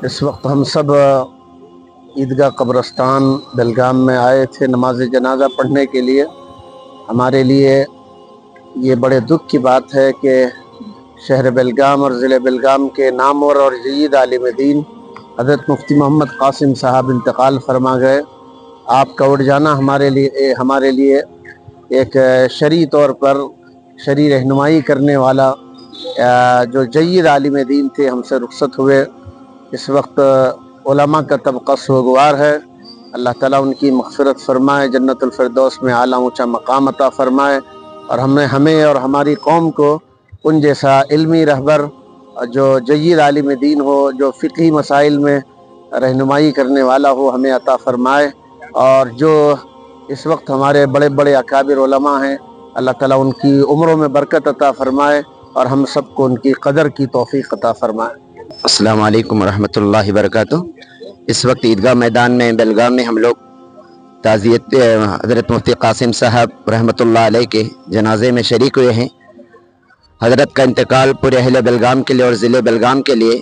اس وقت ہم سب عیدگاہ قبرستان بیلگام میں آئے تھے نماز جنازہ پڑھنے کے لیے۔ ہمارے لیے یہ بڑے دکھ کی بات ہے کہ شہر بیلگام اور ضلع بیلگام کے نامور اور جید عالم دین حضرت مفتی محمد قاسم صاحب انتقال فرما گئے۔ آپ کا اٹھ جانا ہمارے لیے ایک شرعی طور پر شرعی رہنمائی کرنے والا جو جید عالم دین تھے ہم سے رخصت ہوئے۔ اس وقت علماء کا طبقہ سوگوار ہے۔ اللہ تعالیٰ ان کی مغفرت فرمائے، جنت الفردوس میں اعلیٰ اونچا مقام عطا فرمائے، اور ہمیں اور ہماری قوم کو ان جیسا علمی رہبر جو جید عالم دین ہو، جو فقہی مسائل میں رہنمائی کرنے والا ہو، ہمیں عطا فرمائے۔ اور جو اس وقت ہمارے بڑے بڑے اکابر علماء ہیں، اللہ تعالیٰ ان کی عمروں میں برکت عطا فرمائے اور ہم سب کو ان کی قدر کی توفیق عطا فرمائے۔ السلام علیکم ورحمۃ اللہ وبرکاتہ۔ اس وقت عیدگاہ میدان میں بیلگام میں ہم لوگ تعزیت حضرت مفتی قاسم صاحب رحمۃ اللہ علیہ کے جنازے میں شریک ہوئے ہیں۔ حضرت کا انتقال پورے اہل بیلگام کے لیے اور ضلع بیلگام کے لیے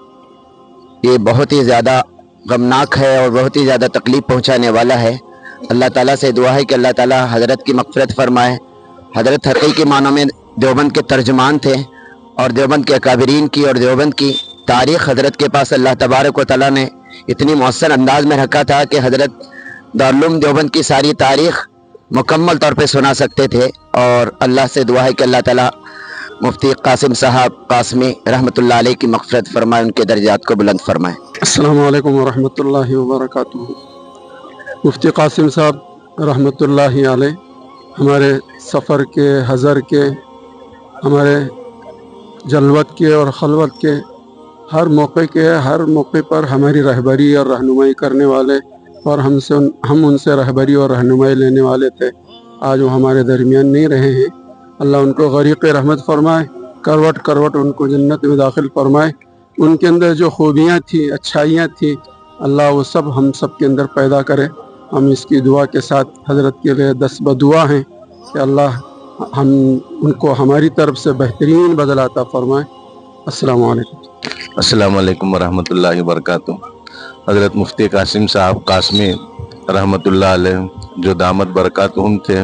یہ بہت ہی زیادہ غمناک ہے اور بہت ہی زیادہ تکلیف پہنچانے والا ہے۔ اللہ تعالیٰ سے دعا ہے کہ اللہ تعالیٰ حضرت کی مغفرت فرمائے۔ حضرت حقیقی معنوں میں دیوبند کے ترجمان تھے، اور دیوبند کے اکابرین کی اور دیوبند کی تاریخ حضرت کے پاس اللہ تبارک و تعالیٰ نے اتنی مؤثر انداز میں رکھا تھا کہ حضرت دارالعلوم دیوبند کی ساری تاریخ مکمل طور پہ سنا سکتے تھے۔ اور اللہ سے دعا ہے کہ اللہ تعالیٰ مفتی قاسم صاحب قاسمی رحمۃ اللہ علیہ کی مغفرت فرمائے، ان کے درجات کو بلند فرمائے۔ السلام علیکم ورحمۃ اللہ وبرکاتہ۔ مفتی قاسم صاحب رحمۃ اللہ علیہ ہمارے سفر کے، حضر کے، ہمارے جلوت کے اور خلوت کے ہر موقع پر ہماری رہبری اور رہنمائی کرنے والے، اور ہم ان سے رہبری اور رہنمائی لینے والے تھے۔ آج وہ ہمارے درمیان نہیں رہے ہیں۔ اللہ ان کو غریق رحمت فرمائے، کروٹ کروٹ ان کو جنت میں داخل فرمائے۔ ان کے اندر جو خوبیاں تھیں، اچھائیاں تھیں، اللہ وہ سب ہم سب کے اندر پیدا کرے۔ ہم اس کی دعا کے ساتھ حضرت کے لیے دست بدعا ہیں کہ اللہ ہم ان کو ہماری طرف سے بہترین بدلہ عطا فرمائے۔ السلام علیکم۔ السلام علیکم ورحمۃ اللہ وبرکاتہ۔ حضرت مفتی قاسم صاحب قاسمی رحمۃ اللہ علیہ جو دامت برکاتہم تھے،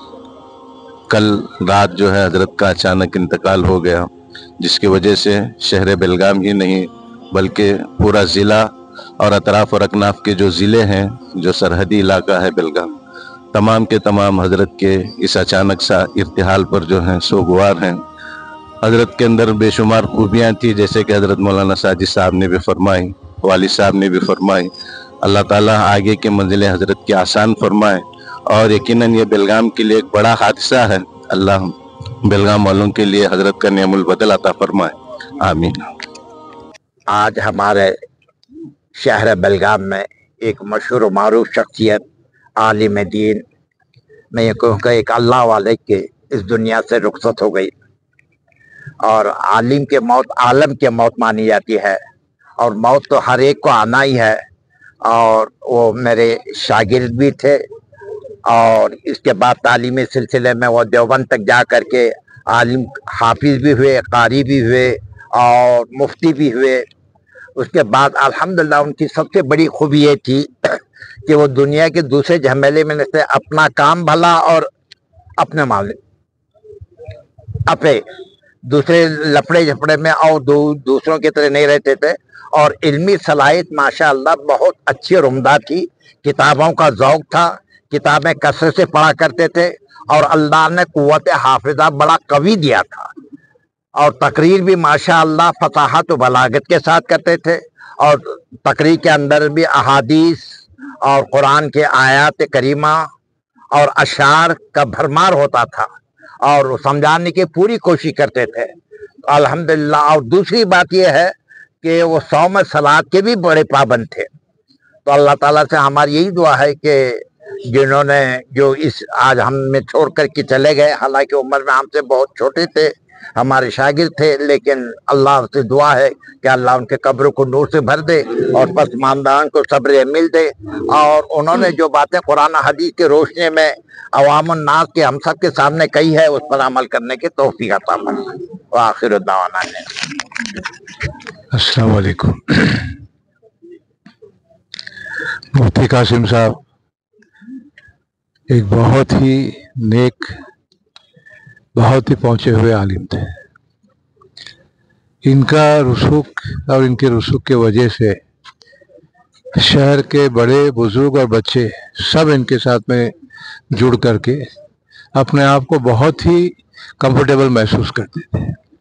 کل رات جو ہے حضرت کا اچانک انتقال ہو گیا، جس کی وجہ سے شہر بیلگام ہی نہیں بلکہ پورا ضلع اور اطراف اور اکناف کے جو ضلع ہیں، جو سرحدی علاقہ ہے بیلگام، تمام کے تمام حضرت کے اس اچانک سا ارتحال پر جو ہیں سوگوار ہیں۔ حضرت کے اندر بے شمار خوبیاں تھیں، جیسے کہ حضرت مولانا ساجد صاحب نے بھی فرمائی، والد صاحب نے بھی فرمائی۔ اللہ تعالیٰ آگے کے منزل حضرت کی آسان فرمائے، اور یقیناً یہ بیلگام کے لیے ایک بڑا حادثہ ہے۔ اللہ بیلگام والوں کے لیے حضرت کا نعم البدل عطا فرمائے، آمین۔ آج ہمارے شہر بیلگام میں ایک مشہور و معروف شخصیت، عالم دین، میں یہ کہوں کہ ایک اللہ والے کے اس دنیا سے رخصت ہو گئی۔ اور عالم کے موت عالم کے موت مانی جاتی ہے، اور موت تو ہر ایک کو آنا ہی ہے۔ اور وہ میرے شاگرد بھی تھے، اور اس کے بعد تعلیمی سلسلے میں وہ دیوبند تک جا کر کے عالم حافظ بھی ہوئے، قاری بھی ہوئے، اور مفتی بھی ہوئے۔ اس کے بعد الحمدللہ ان کی سب سے بڑی خوبی یہ تھی کہ وہ دنیا کے دوسرے جھمیلے میں سے اپنا کام بھلا اور اپنے معاملے اپنے دوسرے لفڑے جھپڑے میں اور دوسروں کی طرح نہیں رہتے تھے، اور علمی صلاحیت ماشاءاللہ بہت اچھی اور عمدہ تھی۔ کتابوں کا ذوق تھا، کتابیں کثرت سے پڑھا کرتے تھے، اور اللہ نے قوت حافظہ بڑا قوی دیا تھا، اور تقریر بھی ماشاءاللہ فصاحت و بلاغت کے ساتھ کرتے تھے، اور تقریر کے اندر بھی احادیث اور قرآن کے آیات کریمہ اور اشعار کا بھرمار ہوتا تھا، اور سمجھانے کی پوری کوشش کرتے تھے الحمدللہ۔ اور دوسری بات یہ ہے کہ وہ صوم صلات کے بھی بڑے پابند تھے۔ تو اللہ تعالیٰ سے ہماری یہی دعا ہے کہ جنہوں نے جو اس آج ہم میں چھوڑ کر کے چلے گئے، حالانکہ عمر میں ہم سے بہت چھوٹے تھے، ہمارے شاگرد تھے، لیکن اللہ سے دعا ہے کہ اللہ ان کے قبر کو نور سے بھر دے اور پسماندگان کو صبر مل دے، اور انہوں نے جو باتیں قرآن حدیث کی روشنی میں عوام الناس کے ہم سب کے سامنے کہی ہے، اس پر عمل کرنے کی توفیق عطا فرمائے۔ وآخر دعوانا۔ السلام علیکم۔ मुफ्ती कासिम साहब एक बहुत ही नेक, बहुत ही पहुँचे हुए आलिम थे। इनका रुसूख और इनके रुसूख के वजह से शहर के बड़े बुजुर्ग और बच्चे सब इनके साथ में जुड़ करके अपने आप को बहुत ही कंफर्टेबल महसूस करते थे।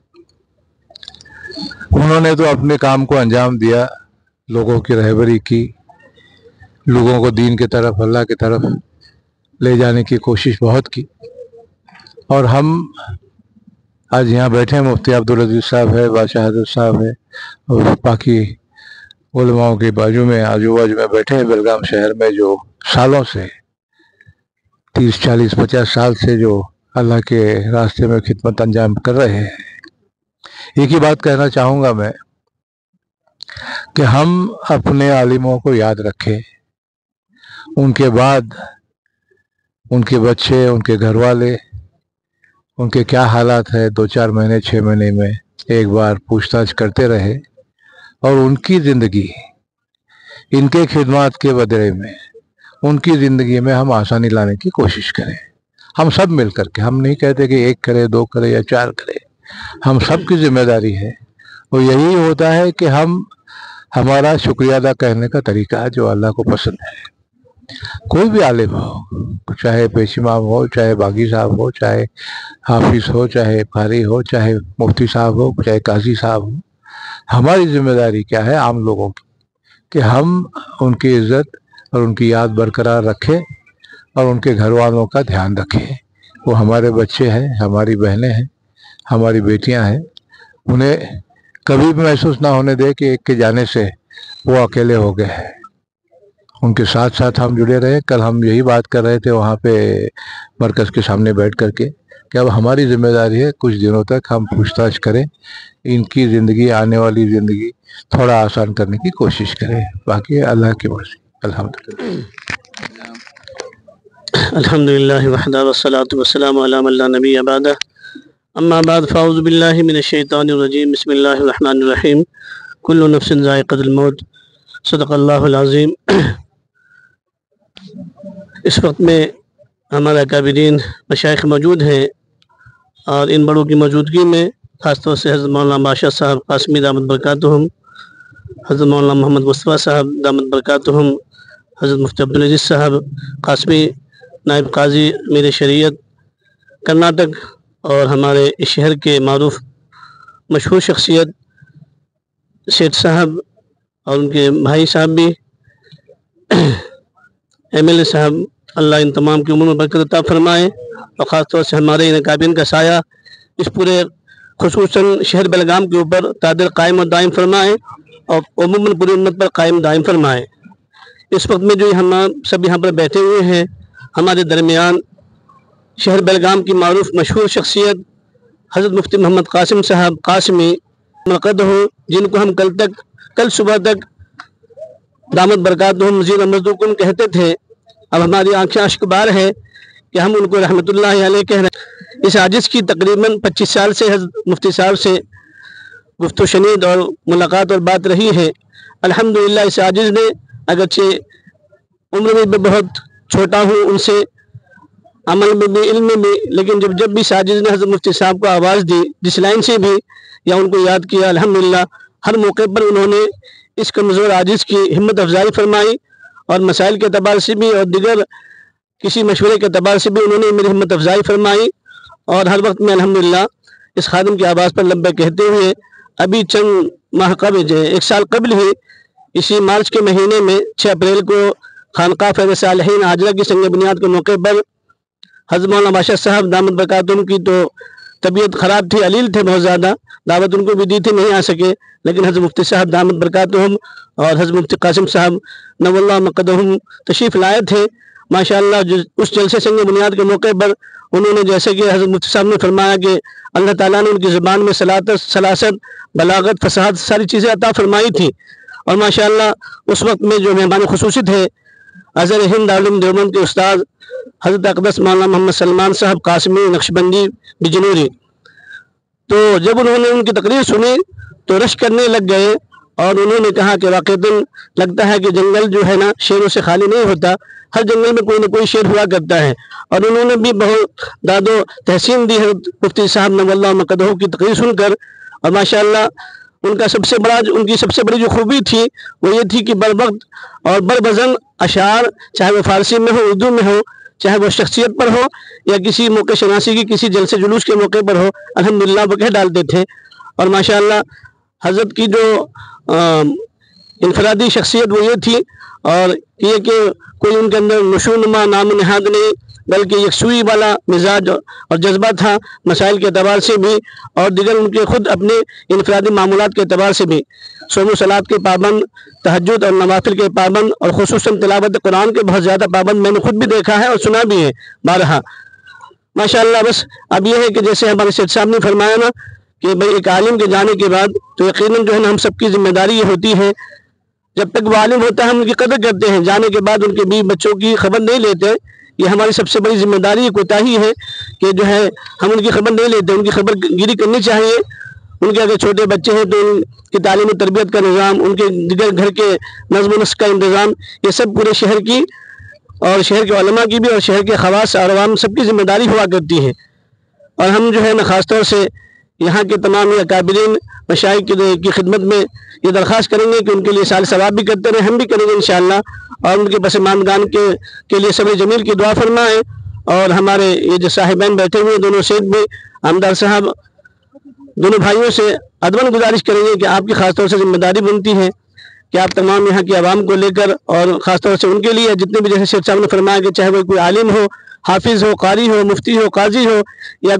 उन्होंने तो अपने काम को अंजाम दिया, लोगों की रहबरी की, लोगों को दीन की तरफ, अल्लाह की तरफ ले जाने की कोशिश बहुत की। और हम आज यहाँ बैठे हैं, मुफ्ती अब्दुल अजीज साहब है, बादशाह हजरत साहब है और बाकी उलमाओं के बाजू में आजू बाजू में बैठे हैं बेलगाम शहर में, जो सालों से 30, 40, 50 साल से जो अल्लाह के रास्ते में खिदमत अंजाम कर रहे हैं। एक ही बात कहना चाहूँगा मैं कि हम अपने आलिमों को याद रखें, उनके बाद उनके बच्चे, उनके घर वाले, उनके क्या हालात है 2-4 महीने 6 महीने में एक बार पूछताछ करते रहे और उनकी ज़िंदगी, इनके खिदमत के बदले में उनकी ज़िंदगी में हम आसानी लाने की कोशिश करें। हम सब मिल करके, हम नहीं कहते कि 1 करे, 2 करे या 4 करे, हम सब की जिम्मेदारी है। और यही होता है कि हम, हमारा शुक्रिया अदा करने का तरीका है जो अल्लाह को पसंद है। कोई भी आलिम हो, चाहे पेश इमाम हो, चाहे बागी साहब हो, चाहे हाफिज हो, चाहे कारी हो, चाहे मुफ्ती साहब हो, चाहे काजी साहब हो, हमारी जिम्मेदारी क्या है आम लोगों की कि हम उनकी इज्जत और उनकी याद बरकरार रखें और उनके घर वालों का ध्यान रखें। वो हमारे बच्चे हैं, हमारी बहनें हैं, हमारी बेटियां हैं। उन्हें कभी भी महसूस ना होने दे कि एक के जाने से वो अकेले हो गए हैं। उनके साथ साथ हम जुड़े रहे। कल हम यही बात कर रहे थे वहाँ पे मरकज़ के सामने बैठ करके कि अब हमारी जिम्मेदारी है कुछ दिनों तक हम पूछताछ करें, इनकी ज़िंदगी, आने वाली ज़िंदगी थोड़ा आसान करने की कोशिश करें। बाकी अल्लाह की मर्ज़ी। अल्हम्दुलिल्लाह वहदा वस्सलातु वस्सलामु अला मन ला नबिय्य बअदा। अम्मा बाद फ़अऊज़ु बिल्लाहि मिनश शैतानिर रजीम। बिस्मिल्लाहिर रहमानिर रहीम। कुल्लु नफ्सिन ज़ाइक़तुल मौत। सदक़ल्लाहुल अज़ीम। इस वक्त में हमारे अकाबिरीन मशाइख मौजूद हैं और इन बड़ों की मौजूदगी में ख़ासतौर से हज़रत मौलाना बादशाह साहब कासमी दामत बरकातुहुम, हज़रत मौलाना मोहम्मद मुस्तफ़ा साहब दामत बरकातुहुम, हज़रत मुफ्ती अब्दुल अजीज़ साहब कासमी नायब काजी अमीर शरीयत कर्नाटक और हमारे इस शहर के मारूफ मशहूर शख्सियत सेठ साहब और उनके भाई साहब भी, MLA साहब, अल्लाह इन तमाम की उम्र में बरकत अता फरमाए और ख़ास तौर से हमारे इन अकाबिरीन का साया इस पूरे खुसूसन शहर बेलगाम के ऊपर तादिर कायम और दायम फरमाए और उम्मन पूरी उम्मत पर कायम दायम फरमाए। इस वक्त में जो हम सब यहाँ पर बैठे हुए हैं, हमारे दरमियान शहर बेलगाम की मारूफ मशहूर शख्सियत हज़रत मुफ्ती मोहम्मद कासिम साहब कासमी मक़द हो, जिनको हम कल सुबह तक दामत बरकातुहुम मज़ीद मज़दूकुम कहते थे। अब हमारी आंखें अश्कबार है कि हम उनको रहमतुल्लाहि अलैह कह रहे हैं। इस आजिज़ की तकरीबन 25 साल से हज़रत मुफ्ती साहब से गुफ्तगू शनीद और मुलाकात और बात रही है। अल्हम्दुलिल्लाह इस आजिज़ ने, अगरचे उम्र में भी बहुत छोटा हूँ उनसे, अमल में भी, इल्म में भी, लेकिन जब भी इस आजिज़ ने हज़रत मुफ्ती साहब को आवाज़ दी, जिस लाइन से भी या उनको याद किया, अल्हम्दुलिल्लाह हर मौके पर उन्होंने इस कमज़ोर आजिज़ की हिम्मत अफजाई फरमाई और मसाइल के अतबार से भी और दिगर किसी मशवरे के अतबार से भी उन्होंने मेरी हिम्मत अफजाई फरमाई। और हर वक्त में अल्हम्दुलिल्लाह इस खादिम की आवाज़ पर लब्बैक कहते हुए अभी चंद माह कबल, 1 साल कबल ही इसी मार्च के महीने में 6 अप्रैल को खानका फैज़ सालिहीन आजरा की संग बुनियाद के मौके पर हज़रत मौलाना बादशाह साहब दामत बरकातुहुम की तो तबीयत ख़राब थी, अलील थे बहुत ज़्यादा, दावत उनको भी दी थी, नहीं आ सके, लेकिन हज़रत मुफ्ती साहब दामत बरकातुहुम और हज़रत मुफ्ती कासिम साहब नव्वल्लाहु मक़दहुम तशरीफ़ लाए थे। माशाअल्लाह उस जलसे संग बुनियाद के मौके पर उन्होंने, जैसे कि हज़रत मुफ्ती साहब ने फरमाया कि अल्लाह ताला ने उनकी ज़ुबान में सलासत, बलागत, फसाद सारी चीज़ें अता फरमाई थी। और माशाअल्लाह उस वक्त में जो मेहमान खुसूसी थे अज़हर हिंद दारुल देवबंद के उस्ताद हज़रत अक़दस मौलाना मोहम्मद सलमान साहब कासमी नक्शबंदी बिजनूरी, तो जब उन्होंने उनकी तकरीर सुनी तो रश करने लग गए اور انہوں نے کہا کہ واقعتاً لگتا ہے کہ جنگل جو ہے نا شیروں سے خالی نہیں ہوتا، ہر جنگل میں کوئی نہ کوئی شیر ہوا کرتا ہے۔ اور انہوں نے بھی بہت داد و تحسین دی ہے مفتی صاحب نور اللہ مقدہ کی تقریر سن کر، اور ماشاءاللہ ان کی سب سے بڑی جو خوبی تھی وہ یہ تھی کہ بر وقت اور بر وزن اشعار، چاہے وہ فارسی میں ہو، اردو میں ہو، چاہے وہ شخصیت پر ہو یا کسی موقع شناسی کی کسی جلسے جلوس کے موقع پر ہو، الحمدللہ وہ کہہ ڈالتے تھے۔ اور ماشاءاللہ حضرت کی جو انفرادی شخصیت وہ یہ تھی، اور یہ کہ کوئی ان کے اندر نشوونما نام و نہاد نہیں، بلکہ یکسوئی والا مزاج اور جذبہ تھا، مسائل کے اعتبار سے بھی اور دیگر ان کے خود اپنے انفرادی معمولات کے اعتبار سے بھی۔ صوم و صلات کے پابند، تہجد اور نوافل کے پابند، اور خصوصاً تلاوت قرآن کے بہت زیادہ پابند میں نے خود بھی دیکھا ہے اور سنا بھی ہے بارہا ماشاءاللہ۔ بس اب یہ ہے کہ جیسے ہمارے سید صاحب نے فرمایا نا کہ بھئی ایک عالم کے جانے کے بعد تو یقیناً جو ہے نا ہم سب کی ذمہ داری یہ ہوتی ہے، جب تک وہ عالم ہوتا ہے ہم ان کی قدر کرتے ہیں، جانے کے بعد ان کے بیوی بچوں کی خبر نہیں لیتے، یہ ہماری سب سے بڑی ذمہ داری کوتاہی ہے کہ جو ہے ہم ان کی خبر نہیں لیتے، ان کی خبر گیری کرنی چاہیے۔ ان کے اگر چھوٹے بچے ہیں تو ان کی تعلیم و تربیت کا نظام، ان کے دیگر گھر کے نظم و نسق کا انتظام، یہ سب پورے شہر کی اور شہر کے علماء کی بھی اور شہر کے خواص اور عوام سب کی ذمہ داری ہوا کرتی ہے۔ اور ہم جو ہے نا خاص طور سے یہاں کے تمام اکابرین مشائخ کی خدمت میں یہ درخواست کریں گے کہ ان کے لیے سال ثواب بھی کرتے رہیں، ہم بھی کریں گے انشاءاللہ، اور ان کے پسماندگان کے لیے صبر جمیل کی دعا فرمائیں۔ اور ہمارے یہ جو صاحبین بیٹھے ہوئے دونوں سید بھی آمدار صاحب، دونوں بھائیوں سے ادباً گزارش کریں گے کہ آپ کی خاص طور سے ذمہ داری بنتی ہے کہ آپ تمام یہاں کی عوام کو لے کر اور خاص طور سے ان کے لیے جتنے بھی، جیسے سید صاحب نے فرمایا کہ چاہے وہ کوئی عالم ہو، حافظ ہو، قاری ہو، مفتی ہو، قاضی ہو یا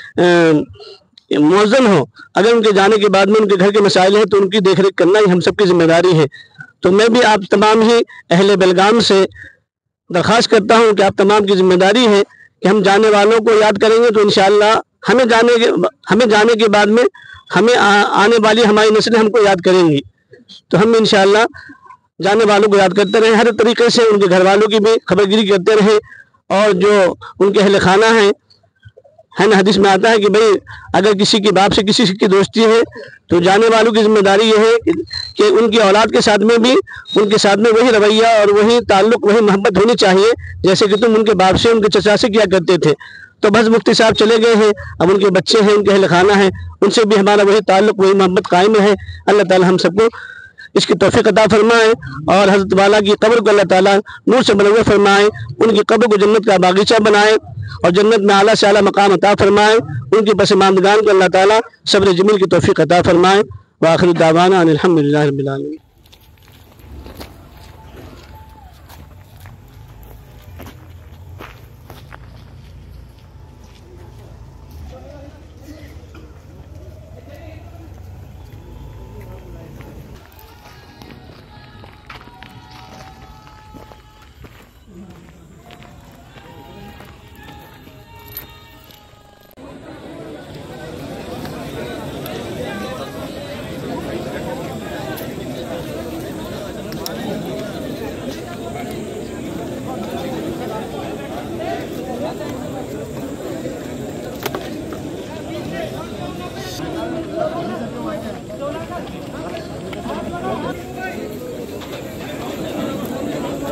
کوئی مؤذن ہو، اگر ان کے جانے کے بعد میں ان کے گھر کے مسائل ہیں تو ان کی دیکھ ریکھ کرنا ہی ہم سب کی ذمہ داری ہے۔ تو میں بھی آپ تمام ہی اہل بیلگام سے درخواست کرتا ہوں کہ آپ تمام کی ذمہ داری ہے کہ ہم جانے والوں کو یاد کریں گے تو انشاءاللہ ہمیں جانے کے بعد میں ہمیں آنے والی ہماری نسلیں ہم کو یاد کریں گی، تو ہم انشاءاللہ جانے والوں کو یاد کرتے رہیں، ہر طریقے سے ان کے گھر والوں کی بھی خبر گیری کرتے رہیں، اور جو ان کے اہل خانہ ہیں نا، حدیث میں آتا ہے کہ بھئی اگر کسی کی باپ سے کسی کی دوستی ہے تو جانے والوں کی ذمہ داری یہ ہے کہ ان کی اولاد کے ساتھ میں بھی ان کے ساتھ میں وہی رویہ اور وہی تعلق، وہی محبت ہونی چاہیے جیسے کہ تم ان کے باپ سے، ان کے چچا سے کیا کرتے تھے۔ تو بس مفتی صاحب چلے گئے ہیں، اب ان کے بچے ہیں، ان کے اہل خانہ ہیں، ان سے بھی ہمارا وہی تعلق، وہی محبت قائم ہے۔ اللہ تعالی ہم سب کو اس کی توفیق عطا فرمائے، اور حضرت والا کی قبر کو اللہ تعالیٰ نور سے منور فرمائے، ان کی قبر کو جنت کا باغیچہ بنائے، اور جنت میں اعلیٰ سے اعلیٰ مقام عطا فرمائے، ان کی پسماندگان کو اللہ تعالیٰ صبر جمیل کی توفیق عطا فرمائے۔ وآخر دعوانا ان الحمدللہ رب العالمین۔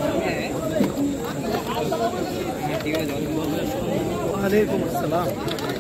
وعلیکم السلام۔